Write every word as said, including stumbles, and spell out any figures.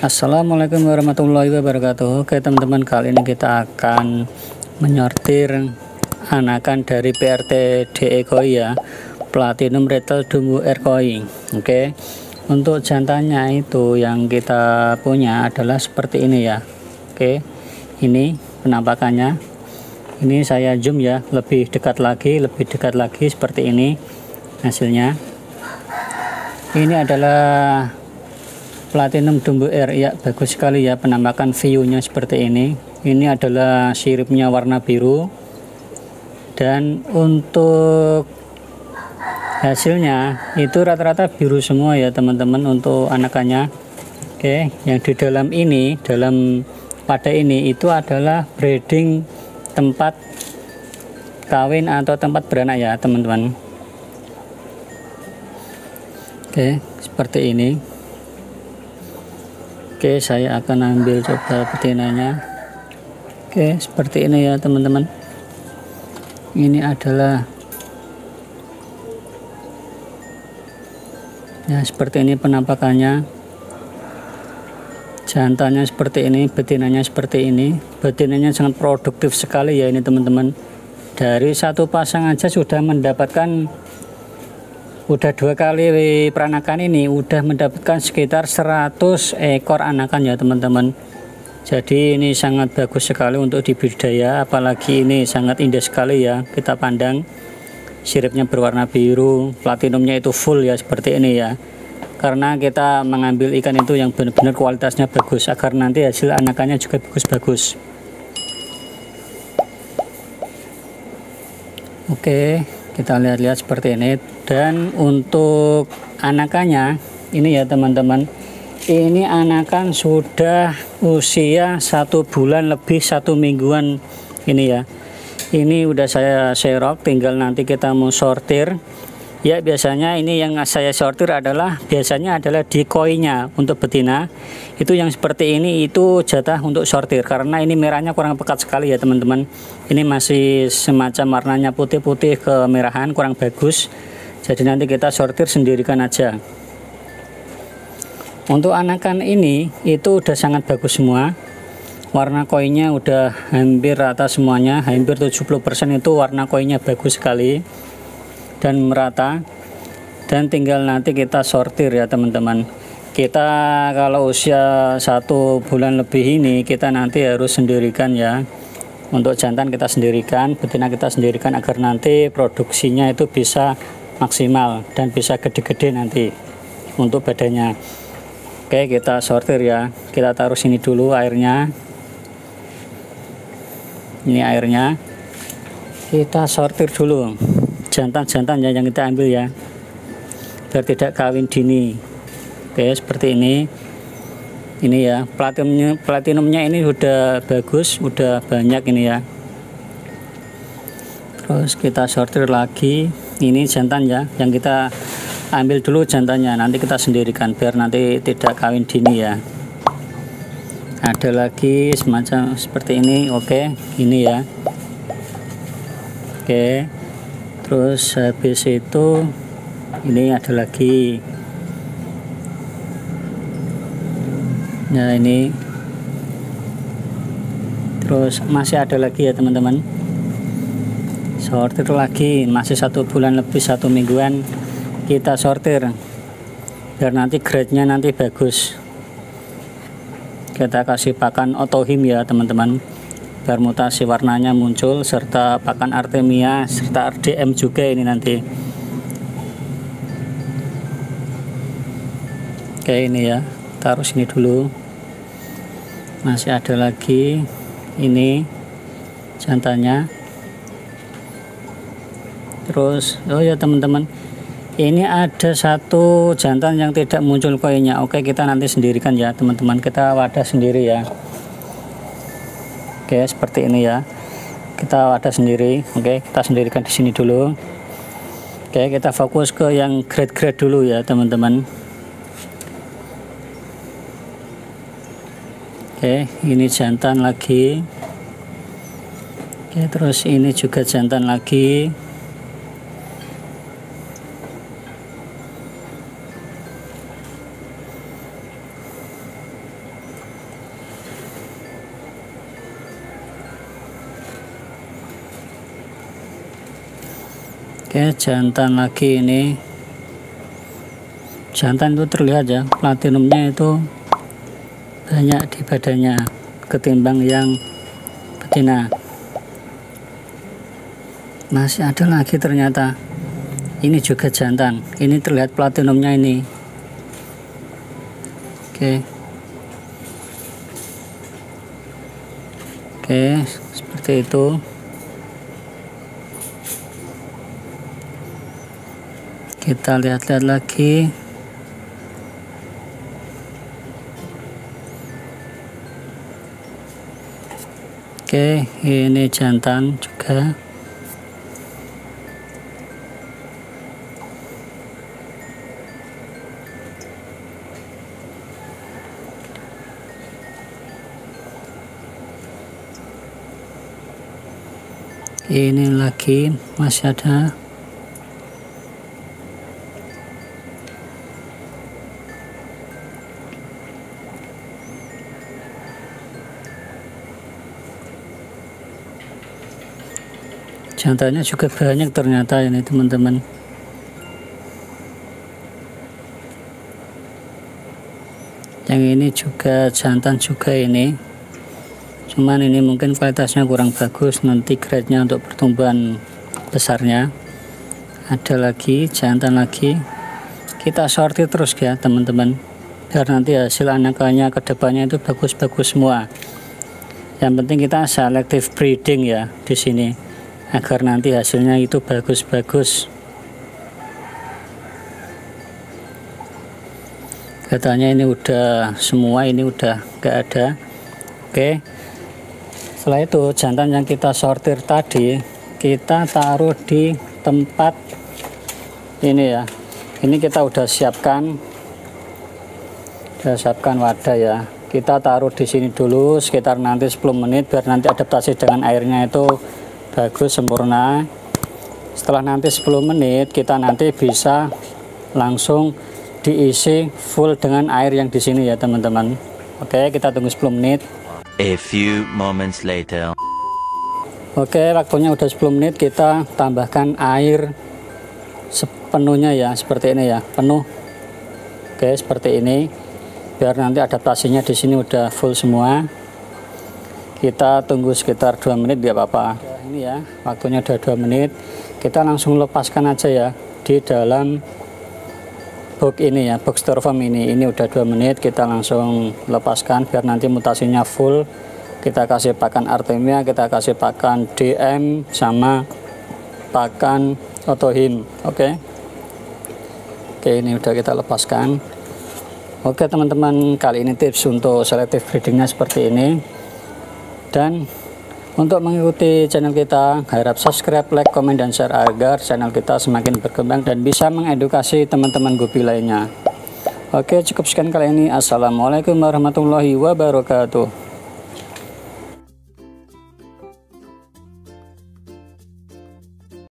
Assalamualaikum warahmatullahi wabarakatuh. Oke teman-teman, kali ini kita akan menyortir anakan dari P R T D E koi ya, Platinum Rattle Dumbo Air koi. Oke, untuk jantannya itu yang kita punya adalah seperti ini ya. Oke, ini penampakannya. Ini saya zoom ya, lebih dekat lagi, lebih dekat lagi seperti ini hasilnya. Ini adalah Platinum Dumbo Air ya, bagus sekali ya penampakan view-nya seperti ini. Ini adalah siripnya warna biru, dan untuk hasilnya itu rata-rata biru semua ya teman-teman untuk anakannya. Oke, yang di dalam ini, dalam pada ini itu adalah breeding tempat kawin atau tempat beranak ya teman-teman. Oke, seperti ini. Oke, saya akan ambil coba betinanya. Oke, seperti ini ya teman-teman. Ini adalah ya, seperti ini penampakannya. Jantannya seperti ini, betinanya seperti ini. Betinanya sangat produktif sekali ya ini teman-teman. Dari satu pasang aja sudah mendapatkan, udah dua kali peranakan ini udah mendapatkan sekitar seratus ekor anakan ya teman-teman. Jadi ini sangat bagus sekali untuk dibudidaya, apalagi ini sangat indah sekali ya kita pandang. Siripnya berwarna biru, platinumnya itu full ya seperti ini ya. Karena kita mengambil ikan itu yang benar-benar kualitasnya bagus, agar nanti hasil anakannya juga bagus-bagus. Oke, kita lihat-lihat seperti ini. Dan untuk anakannya ini ya teman-teman, ini anakan sudah usia satu bulan lebih, satu mingguan ini ya. Ini udah saya serok, tinggal nanti kita mau sortir ya. Biasanya ini yang saya sortir adalah biasanya adalah di koinya untuk betina. Itu yang seperti ini itu jatah untuk sortir, karena ini merahnya kurang pekat sekali ya teman-teman. Ini masih semacam warnanya putih-putih kemerahan, kurang bagus. Jadi nanti kita sortir sendirikan aja. Untuk anakan ini itu udah sangat bagus semua. Warna koinnya udah hampir rata semuanya, hampir tujuh puluh persen itu warna koinnya bagus sekali dan merata. Dan tinggal nanti kita sortir ya teman-teman. Kita kalau usia satu bulan lebih ini kita nanti harus sendirikan ya. Untuk jantan kita sendirikan, betina kita sendirikan, agar nanti produksinya itu bisa maksimal dan bisa gede-gede nanti untuk badannya. Oke, kita sortir ya. Kita taruh sini dulu airnya. Ini airnya. Kita sortir dulu jantan-jantan ya yang kita ambil ya, biar tidak kawin dini. Oke, seperti ini. Ini ya, platinumnya platinumnya ini udah bagus, udah banyak ini ya. Terus kita sortir lagi. Ini jantan ya, yang kita ambil dulu jantannya, nanti kita sendirikan biar nanti tidak kawin dini ya. Ada lagi semacam seperti ini. Oke, ini ya. Oke, terus habis itu ini ada lagi. Nah ini, terus masih ada lagi ya teman-teman. Sortir lagi, masih satu bulan lebih, satu mingguan kita sortir biar nanti grade-nya nanti bagus. Kita kasih pakan otohim ya teman-teman, biar mutasi warnanya muncul, serta pakan artemia serta R D M juga ini nanti. Oke, ini ya, taruh sini dulu. Masih ada lagi, ini jantannya. Terus oh ya teman-teman, ini ada satu jantan yang tidak muncul koinnya. Oke, kita nanti sendirikan ya teman-teman, kita wadah sendiri ya. Oke, seperti ini ya, kita wadah sendiri. Oke, kita sendirikan di sini dulu. Oke, kita fokus ke yang grade-grade dulu ya teman-teman. Oke, ini jantan lagi. Oke, terus ini juga jantan lagi. Oke, jantan lagi ini. Jantan itu terlihat ya, platinumnya itu banyak di badannya ketimbang yang betina. Masih ada lagi ternyata. Ini juga jantan. Ini terlihat platinumnya ini. Oke. Oke, seperti itu. Kita lihat-lihat lagi. Oke, ini jantan juga. Ini lagi masih ada. Jantannya juga banyak ternyata ini teman-teman. Yang ini juga jantan juga ini. Cuman ini mungkin kualitasnya kurang bagus, nanti grade-nya untuk pertumbuhan besarnya. Ada lagi jantan lagi. Kita sortir terus ya teman-teman, biar nanti hasil anakannya kedepannya itu bagus-bagus semua. Yang penting kita selective breeding ya di sini, agar nanti hasilnya itu bagus-bagus. Katanya ini udah semua, ini udah gak ada. Oke, setelah itu jantan yang kita sortir tadi kita taruh di tempat ini ya. Ini kita udah siapkan, udah siapkan wadah ya. Kita taruh di sini dulu sekitar nanti sepuluh menit, biar nanti adaptasi dengan airnya itu bagus sempurna. Setelah nanti sepuluh menit kita nanti bisa langsung diisi full dengan air yang di sini ya teman-teman. Oke, kita tunggu sepuluh menit. A few moments later. Oke, waktunya udah sepuluh menit. Kita tambahkan air sepenuhnya ya, seperti ini ya, penuh. Oke, seperti ini, biar nanti adaptasinya di sini udah full semua. Kita tunggu sekitar dua menit ya apa-apa. Ini ya, waktunya udah dua menit. Kita langsung lepaskan aja ya di dalam box ini ya, box styrofoam ini. Ini udah dua menit, kita langsung lepaskan biar nanti mutasinya full. Kita kasih pakan Artemia, kita kasih pakan D M sama pakan Otohim. Oke. Oke, ini udah kita lepaskan. Oke teman-teman, kali ini tips untuk selective breedingnya seperti ini. Dan untuk mengikuti channel kita, harap subscribe, like, komen, dan share agar channel kita semakin berkembang dan bisa mengedukasi teman-teman gupi lainnya. Oke, cukup sekian kali ini. Assalamualaikum warahmatullahi wabarakatuh.